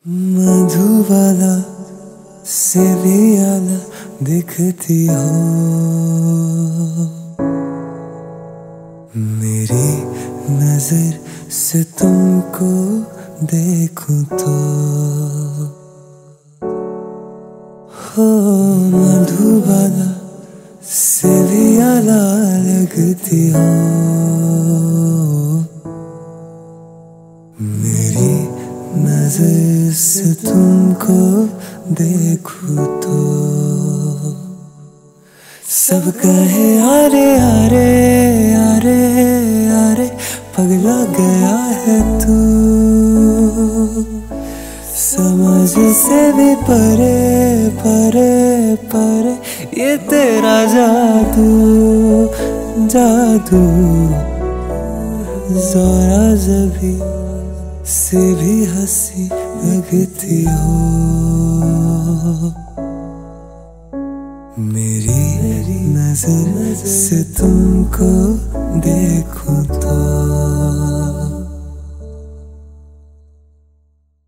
मधुबाला से भी आला दिखती हो मेरी नजर से तुमको देखूं तो हो मधुबाला से भी आला लगती हो मेरी नजर से तुमको देखूं तो सब कहे अरे अरे अरे अरे पगला गया है तू समझ से भी परे परे परे ये तेरा जादू जादू जरा जभी से भी हंसी लगती हो मेरी नजर से तुमको देखूं तो।